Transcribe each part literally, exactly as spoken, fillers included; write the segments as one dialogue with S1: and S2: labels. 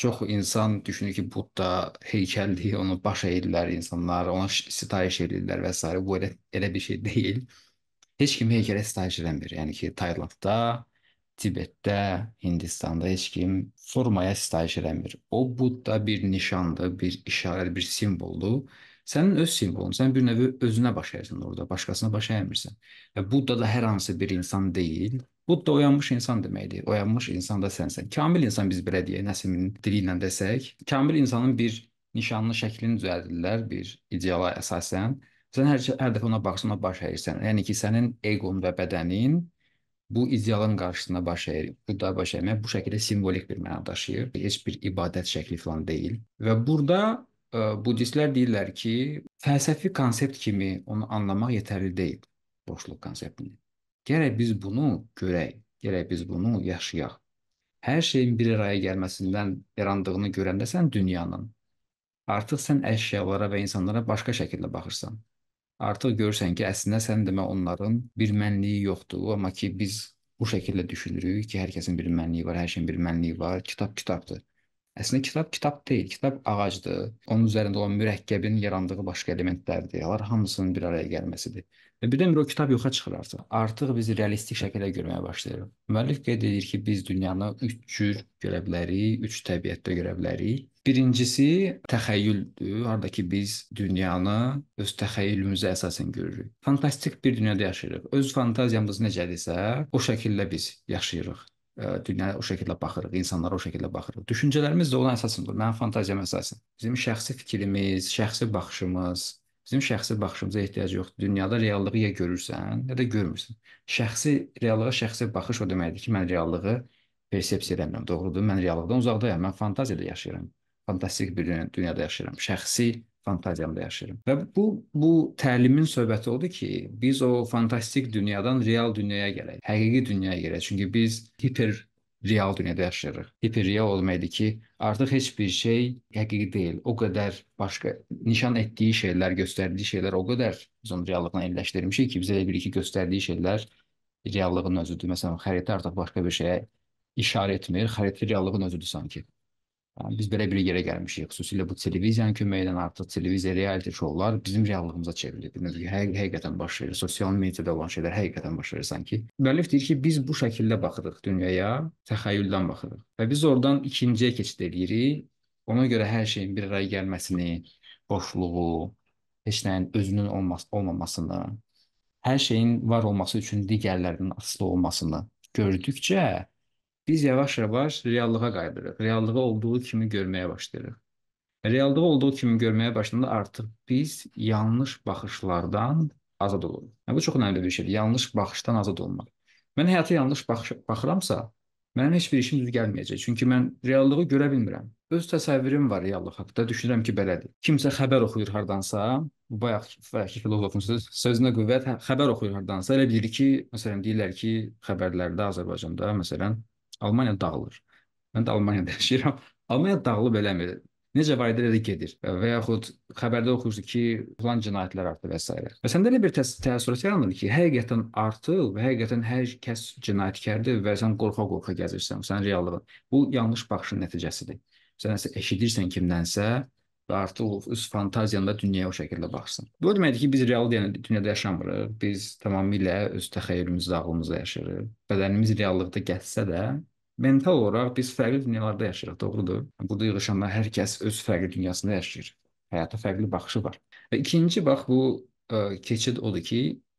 S1: Çox insan düşünür ki, Budda heykəldir, onu baş əyirlər insanlar, ona ş- sitayiş edirlər və s. Bu elə, elə bir şey deyil. Heç kim heykələ sitayiş eləmir. Yəni ki, Taylandda, Tibetdə, Hindistanda heç kim formaya sitayiş eləmir. O Budda bir nişandır, bir işarədir, bir simvoldur. Sənin öz simvolun, sən bir növ özünə baş əyirsən orada, başqasına baş əymirsən. Və Budda da hər hansı bir insan deyil. Budda oyanmış insan deməkdir. Oyanmış insan da sənsən. Kamil insan biz belə deyək, Nəsimin dili ilə desək, kamil insanın bir nişanlı şəklini düzəldirlər bir ideala əsasən. Sən hər, hər dəfə ona baxırsan, ona baş əyirsən. Yəni ki, sənin eqon və bədənin bu idealın qarşısına baş əyir. Bu da baş əymək bu şəkildə simvolik bir məna daşıyır. Heç bir ibadət şəkli falan deyil. Və burada ə, budistlər deyirlər ki, fəlsəfi konsept kimi onu anlamaq yetərli deyil, boşluq konseptini. Gərək biz bunu görək, gərək biz bunu yaşayaq. Hər şeyin bir araya gəlməsindən yarandığını görəndə sən dünyanın, artıq sən əşyalara və insanlara başqa şəkildə baxırsan. Artıq görürsən ki, əslində sən demə onların bir mənliyi yoxdur, amma ki biz bu şəkildə düşünürük ki, hər kəsin bir mənliyi var, hər şeyin bir mənliyi var. Kitab kitabdır. Əslində kitab kitab deyil, kitab ağacdır. Onun üzərində olan mürəkkəbin yarandığı başqa elementlərdir. Onlar hamısının bir araya gəlməsidir. Və birdən-birə o kitab yoxa çıxır artıq. Artıq biz realistik şəkildə görməyə başlayırıq. Müəllif qeyd edir ki, biz dünyanı üç cür görə bilərik, üç təbiətdə görə bilərik. Birincisi təxəyyüldür, harda ki biz dünyanı öz təxəyyülümüzə əsasən görürük. Fantastik bir dünyada yaşayırıq. Öz fantaziyamız necədirsə, o şəkildə biz yaşayırıq. Ə, dünyaya o şəkildə baxırıq, insanlara o şəkildə baxırıq. Düşüncələrimiz də ona əsasən olur. Mənim fantaziyama əsasən. Bizim şəxsi fikrimiz, şəxsi baxışımız, bizim şəxsi baxışımıza ehtiyac yoxdur. Dünyada reallığı ya görürsən, ya da görmürsən. Şəxsi reallığa şəxsi baxış o deməkdir ki, mən reallığı persepsiya edirəm, doğrudur. Mən reallıqdan uzaqdayam. Mən fantaziyada yaşayıram. Fantastik bir dünya- dünyada yaşayıram. Şəxsi fantaziyamda yaşayıram. Və bu bu təlimin söhbəti odur ki, biz o fantastik dünyadan real dünyaya gələk, həqiqi dünyaya gələk. Çünki biz hiper real dünyada yaşayırıq. Hiperreal o deməkdir ki, artıq heç bir şey həqiqi deyil. O qədər başqa nişan etdiyi şeylər, göstərdiyi şeylər o qədər biz onu reallıqla elləşdirmişik ki, biz elə bilirik ki, göstərdiyi şeylər reallığın özüdür. Məsələn, xəritə artıq başqa bir şeyə işarə etmir, xəritə reallığın özüdür sanki. Yəni, biz belə bir yerə gəlmişik. Xüsusilə bu televiziyanın köməyi ilə artıq televiziya reality şovlar bizim reallığımıza çevrilir. Bilmiyorum, həqiq həqiqətən baş verir. Sosial mediada olan şeylər həqiqətən baş verir sanki. Müəllif deyir ki, biz bu şəkildə baxırıq dünyaya, təxəyyüldən baxırıq. Və biz oradan ikinciyə keçid edirik. Ona görə hər şeyin bir araya gəlməsini, boşluğu, heç nəyin özünün olmas olmamasını, hər şeyin var olması üçün digərlərinin asılı olmasını gördükcə biz yavaş-yavaş reallığa qayıdırıq. Reallığı olduğu kimi görməyə başlayırıq. Reallığı olduğu kimi görməyə başlayanda artıq biz yanlış baxışlardan azad oluruq. Yəni, bu çox önəmli bir şeydir. Yanlış baxışdan azad olmaq. Mən həyata yanlış baxış baxıramsa, mənim heç bir işim düz gəlməyəcək. Çünki mən reallığı görə bilmirəm. Öz təsəvvürüm var reallıq haqqında. Düşünürəm ki, belədir. Kimsə xəbər oxuyur hardansa, bu bayaq bayaqki filozofun söz, sözünə qüvvət, hə- xəbər oxuyur hardansa, elə bilir ki, məsələn deyirlər ki, xəbərlərdə Azərbaycanda məsələn Almaniya dağılır. Mən də Almaniyada yaşayıram. Almaniya dağılıb eləmir. Necə var idi, elə də gedir. Və yaxud xəbərdə oxuyursun ki, plan cinayətlər artır və s. Və səndə elə bir təs təəssürat yaranır ki, həqiqətən artır və həqiqətən hər kəs cinayətkardır və sən qorxa-qorxa gəzirsən, sənin reallığın. Bu yanlış baxışın nəticəsidir. Sən nəsə eşidirsən kimdənsə və artıq o öz fantaziyanda dünyaya o şəkildə baxırsan. Bu o deməkdir ki, biz real dünyada yaşamırıq. Biz tamamilə öz təxəyyülümüzdə, ağlımızda yaşayırıq. Bədənimiz reallıqda gəlsə də, mental olaraq biz fərqli dünyalarda yaşayırıq, doğrudur. Burada yığışanlar hər kəs öz fərqli dünyasında yaşayır. Həyata fərqli baxışı var. Və ikinci bax bu ə, keçid odur ki,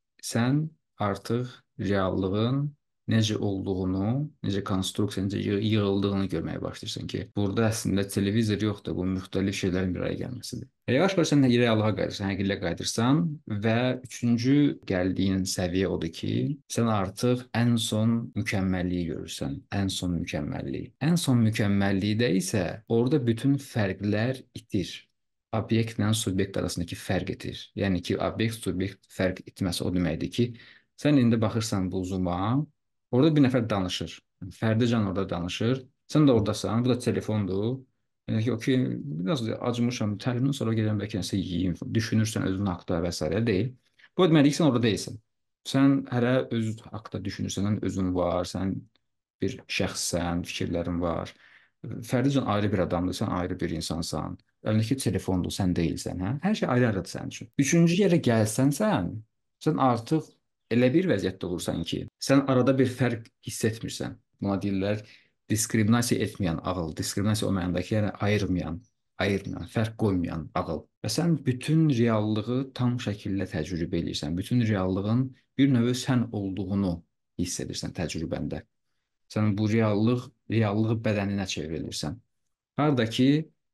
S1: sən artıq reallığın necə olduğunu, necə konstruksiya, necə yığ- yığıldığını görməyə başlayırsan ki, burada əslində televizor yoxdur, bu müxtəlif şeylərin bir araya gəlməsidir. Və yavaş-yavaş sən reallığa qayıdırsan, həqiqətə qayıdırsan və üçüncü gəldiyin səviyyə odur ki, sən artıq ən son mükəmməlliyi görürsən, ən son mükəmməlliyi. Ən son mükəmməllikdə isə orada bütün fərqlər itir. Obyektlə subyekt arasındakı fərq itir. Yəni ki, obyekt, subyekt fərq etməsi o deməkdir ki, sən indi baxırsan bu Zoom-a, orada bir nəfər danışır. Fərdican orada danışır. Sən də oradasan, bu da telefondur. Yəni ki, okey, biraz acımışam, təlimdən sonra gedən bəlkə nəsə yeyeyim, düşünürsən özün haqda və s. deyil. Bu deməkdir ki, sən orada deyilsən. Sən hərə öz haqda düşünürsən, özün var, sən bir şəxssən, fikirlərin var. Fərdican ayrı bir adamdır, sən ayrı bir insansan. Əlindəki telefondur, sən deyilsən, hə? Hər şey ayrı-ayrıdır sənin üçün. Üçüncü yerə gəlsən sən, sən artıq elə bir vəziyyətdə olursan ki, sən arada bir fərq hiss etmirsən. Buna deyirlər diskriminasiya etməyən ağıl, diskriminasiya olmayandakı, yəni ayırmayan, ayırmayan, fərq qoymayan ağıl. Və sən bütün reallığı tam şəkildə təcrübə edirsən. Bütün reallığın bir növ sən olduğunu hiss edirsən təcrübəndə. Sən bu reallıq, reallığı bədəninə çevrilirsən. Harda ki,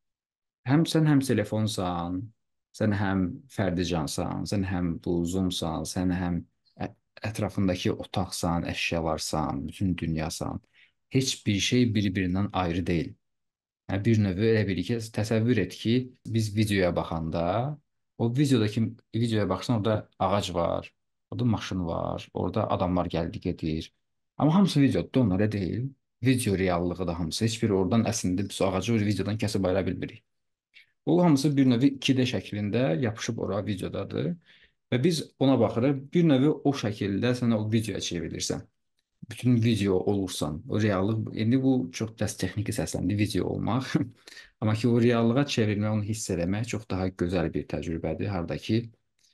S1: həm sən həm telefonsan, sən həm fərdicansan, sən həm bu Zoomsan, sən həm ə- ətrafındakı otaqsan, əşyalarsan, bütün dünyasan. Heç bir şey bir-birindən ayrı deyil. Yəni bir növ elə bil ki, təsəvvür et ki, biz videoya baxanda, o videodakı videoya baxsan orada ağac var, orada maşın var, orada adamlar gəldi gedir. Amma hamısı videoda, onlar elə deyil. Video reallığı da hamısı. Heç biri oradan əslində biz o ağacı o videodan kəsib ayıra bilmirik. O hamısı bir növ iki D şəklində yapışıb ora videodadır. Və biz ona baxırıq, bir növ o şəkildə sən o videoya çevrilirsən. Bütün video olursan, o reallıq, indi bu çox dəst texniki səsləndir video olmaq. Amma ki, o reallığa çevrilmək, onu hiss eləmək çox daha gözəl bir təcrübədir. Harda ki,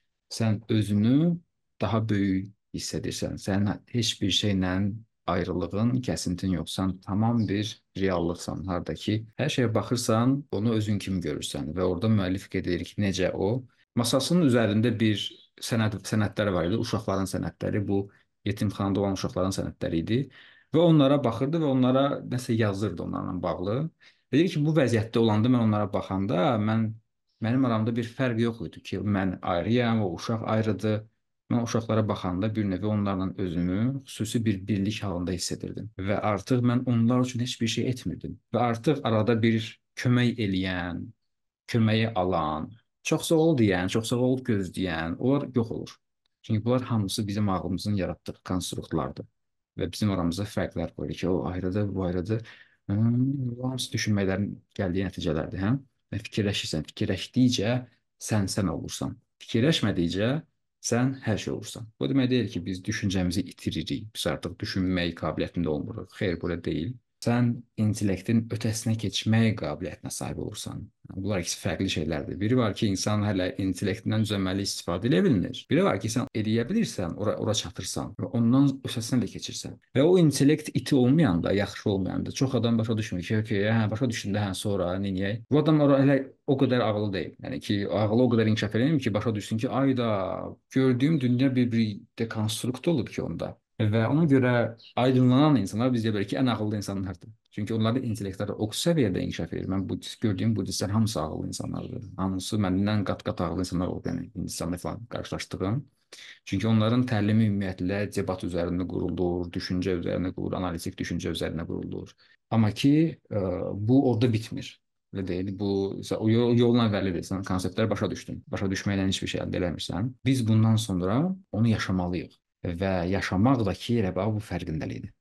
S1: sən özünü daha böyük hiss edirsən. Sənin heç bir şeylə ayrılığın, kəsintin yoxsan, tamam bir reallıqsan. Harda ki, hər şeyə baxırsan, onu özün kimi görürsən və orada müəllif qeyd edir ki, necə o masasının üzərində bir sənəd sənədlər var idi, uşaqların sənədləri, bu yetimxanada olan uşaqların sənədləri idi və onlara baxırdı və onlara nəsə yazırdı onlarla bağlı. Dedi ki, bu vəziyyətdə olanda mən onlara baxanda mən mənim aramda bir fərq yox idi ki, mən ayrıyam, o uşaq ayrıdır. Mən uşaqlara baxanda bir növ onlarla özümü xüsusi bir birlik halında hiss edirdim və artıq mən onlar üçün heç bir şey etmirdim və artıq arada bir kömək eləyən, köməyi alan, çox sağ ol deyən, çox sağ ol gözləyən, onlar yox olur. Çünki bunlar hamısı bizim ağlımızın yaratdığı konstruktlardır və bizim aramızda fərqlər qoyur ki, o ayrıdır, bu ayrıdır. Hmm, bu hamısı düşünmələrin gəldiyi nəticələrdir, hə? Və fikirləşirsən, fikirləşdikcə sən sən olursan. Fikirləşmədikcə sən hər şey olursan. Bu demək deyil ki, biz düşüncəmizi itiririk, biz artıq düşünmək qabiliyyətində olmuruq. Xeyr, belə deyil. Sən intellektin ötəsinə keçmək qabiliyyətinə sahib olursan. Bunlar ikisi fərqli şeylərdir. Biri var ki, insan hələ intellektindən düzəməli istifadə edə bilir. Biri var ki, sən eləyə bilirsən, ora, ora çatırsan və ondan ötəsinə də keçirsən. Və o intellekt iti olmayanda, yaxşı olmayanda çox adam başa düşmür ki, okay, hə, başa düşdündə hə, sonra nəyək? Bu adam ora hələ o qədər ağıllı deyil. Yəni ki, ağlı o qədər inkişaf edəyim ki, başa düşsün ki, ayda gördüyüm dünya bir-bir dekonstrukt olub ki onda. Və ona görə aydınlanan insanlar biz deyirik ki, ən ağıllı insanlardır. Çünki onların intellektləri o səviyyədə inkişaf edir. Mən budist gördüyüm budistlər hamısı ağıllı insanlardır. Hamısı məndən qat-qat ağıllı insanlar oldu. Yəni Hindistanla falan qarşılaşdığım. Çünki onların təlimi ümumiyyətlə debat üzərində qurulur, düşüncə üzərində qurulur, analitik düşüncə üzərində qurulur. Amma ki, ə, bu orada bitmir. Elə deyil. Bu o yol, yolun əvvəlidir. Sən konseptləri başa düşdün. Başa düşməklə heç bir şey əldə eləmirsən. Biz bundan sonra onu yaşamalıyıq və yaşamaq da ki, elə bax bu fərqindəlikdir.